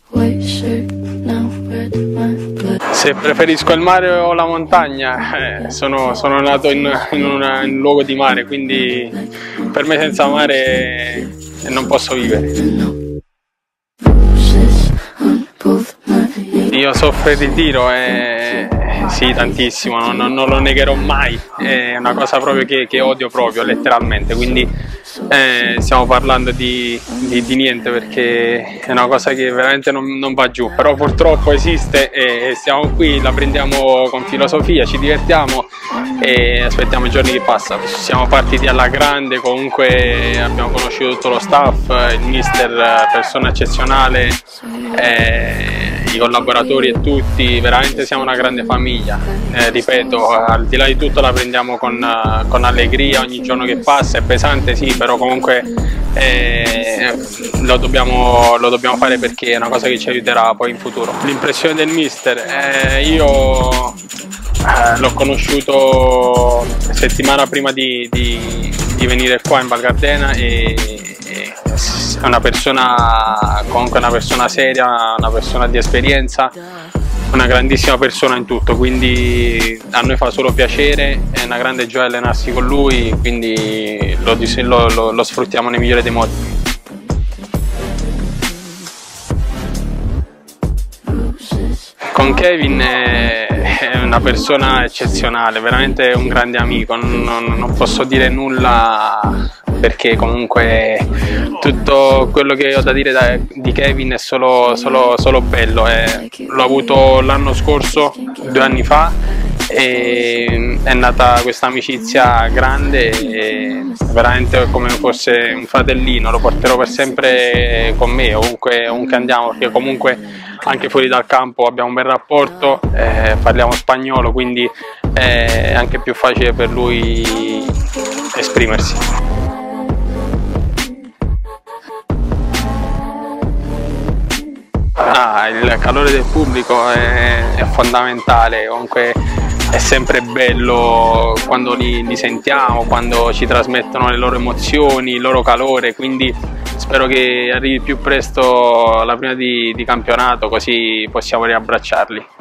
Se preferisco il mare o la montagna, sono nato in un luogo di mare, quindi per me senza mare non posso vivere. Io soffro il ritiro e sì, tantissimo, non lo negherò mai, è una cosa proprio che odio proprio, letteralmente, quindi stiamo parlando di niente, perché è una cosa che veramente non va giù, però purtroppo esiste e stiamo qui, la prendiamo con filosofia, ci divertiamo e aspettiamo i giorni che passano. Siamo partiti alla grande, comunque abbiamo conosciuto tutto lo staff, il mister, persona eccezionale, i collaboratori e tutti, veramente siamo una grande famiglia, ripeto, al di là di tutto la prendiamo con allegria ogni giorno che passa, è pesante sì, però comunque lo dobbiamo fare perché è una cosa che ci aiuterà poi in futuro. L'impressione del mister, io l'ho conosciuto settimana prima di venire qua in Val Gardena e è una persona, comunque una persona seria, una persona di esperienza, una grandissima persona in tutto, quindi a noi fa solo piacere, è una grande gioia allenarsi con lui, quindi lo sfruttiamo nel migliore dei modi. Con Kevin è una persona eccezionale, veramente un grande amico, non posso dire nulla perché comunque tutto quello che ho da dire di Kevin è solo bello. L'ho avuto l'anno scorso, 2 anni fa, e è nata questa amicizia grande e veramente come fosse un fratellino, lo porterò per sempre con me ovunque andiamo, perché comunque anche fuori dal campo abbiamo un bel rapporto, parliamo spagnolo, quindi è anche più facile per lui esprimersi. Il calore del pubblico è fondamentale, comunque è sempre bello quando li sentiamo, quando ci trasmettono le loro emozioni, il loro calore, quindi spero che arrivi più presto la prima di campionato, così possiamo riabbracciarli.